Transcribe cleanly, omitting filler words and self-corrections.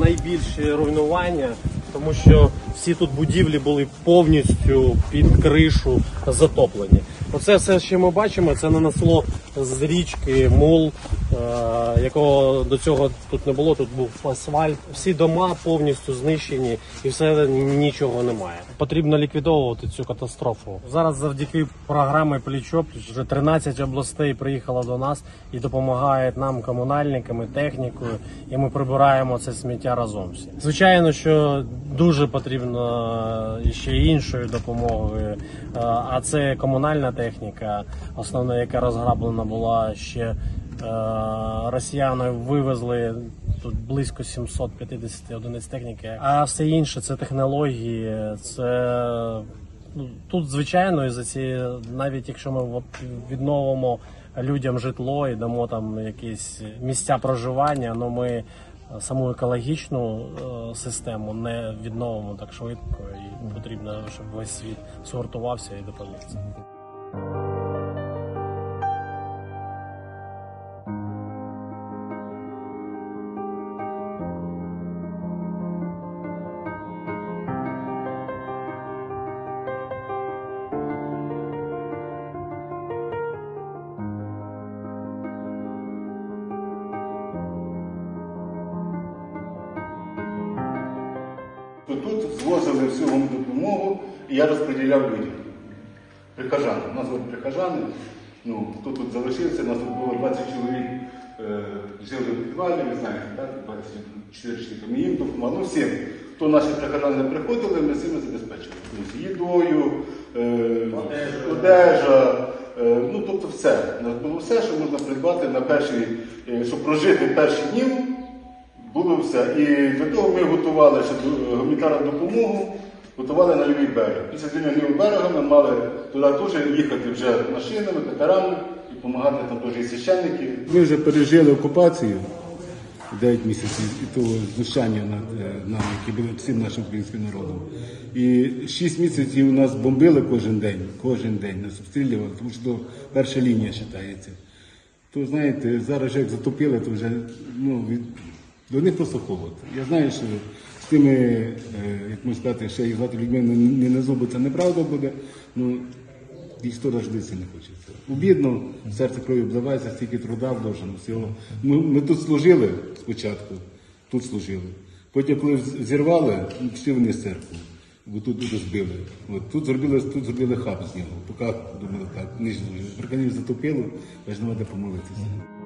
найбільші руйнування, тому що всі тут будівлі були повністю під кришу затоплені. Оце все, що ми бачимо, це нанесло з річки мул, якого до цього тут не було, тут був асфальт. Всі дома повністю знищені і все, нічого немає. Потрібно ліквідовувати цю катастрофу. Зараз завдяки програмі «Пліч-о-пліч» вже 13 областей приїхало до нас і допомагають нам комунальниками, технікою, і ми прибираємо це сміття разом всі. Звичайно, що дуже потрібно ще іншої допомоги, а це комунальна техніка, основна, яка розграблена була ще. Росіяни вивезли тут близько 750 одиниць техніки, а все інше це технології, це тут звичайно із-за ці, навіть якщо ми відновимо людям житло і дамо там якісь місця проживання, але ми саму екологічну систему не відновимо так швидко, і потрібно, щоб весь світ згуртувався і допоміг. Тут звозили всю допомогу, і я розподіляв людям. Прихожани. У нас були прихожани, хто тут залишився, у нас тут було 20 чоловік, жили в підвалі, ви знаєте, так? 24 чоловіка. Ми їм допомагали. Всім, хто наші прихожани приходили, ми всіми забезпечили. Їдою, одежа, тобто все. У нас було все, що можна придбати на перший, щоб прожити перші дні. Було все. І для того ми готували ще гуманітарну допомогу, готували на лівий берег. Після звільнення лівого берега ми мали туди теж їхати вже машинами, катерами і допомагати там теж і священники. Ми вже пережили окупацію 9 місяців і того знущання над нами, які були всім нашим українським народом. І 6 місяців у нас бомбили кожен день нас обстрілювали, тому що перша лінія вважається. То знаєте, зараз як затопили, то вже до них просто холод. Я знаю, що з тими, як можна сказати, ще їх звати людьми не на зуби, це неправда буде, їх то житися не хочеться. Обідно, серце кров'ю обливається, стільки труда вложено всього. Ми тут служили спочатку, Потім, коли зірвали, пішли вони з церкви, бо тут розбили. Тут зробили хаб з нього, поки думали так, ніж приконів затопило, аж нема де помолитися.